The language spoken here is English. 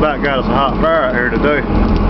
about got us a hot fire out here today.